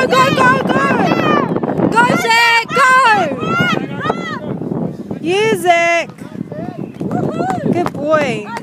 Go, go, go, go! Go, Zach, go! Yeah, Zach. Good boy.